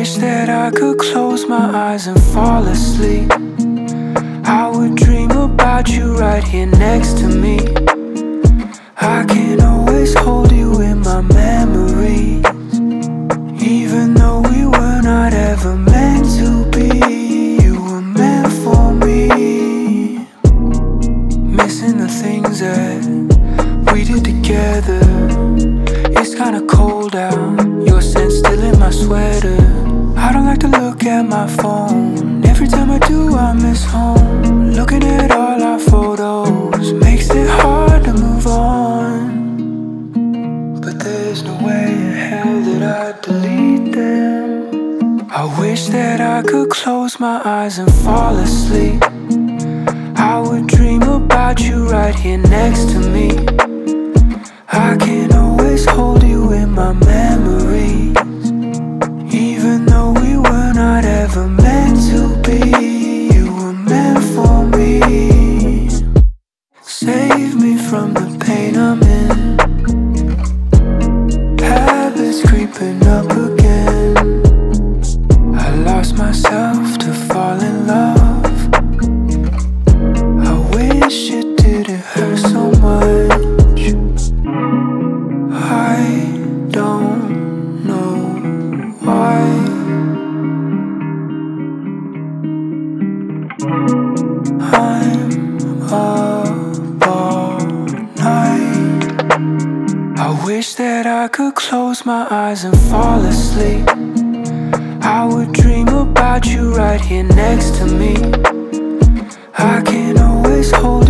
wish that I could close my eyes and fall asleep. I would dream about you right here next to me. I can always hold you in my memories, even though we were not ever meant to be. You were meant for me. Missing the things that we did together. It's kinda cold out, your scent still in my sweater. I don't like to look at my phone. Every time I do, I miss home. Looking at all our photos makes it hard to move on. But there's no way in hell that I'd delete them. I wish that I could close my eyes and fall asleep. I would dream about you right here next to me. I can always hold you in my memories, even though we were not ever meant to be. You were meant for me. Save me from the pain I'm in. Habits creeping up again. I lost myself to fall in love. I wish it didn't hurt so much. I don't know why. I'm up all night. I wish that I could close my eyes and fall asleep. I would dream about you right here next to me. I can always hold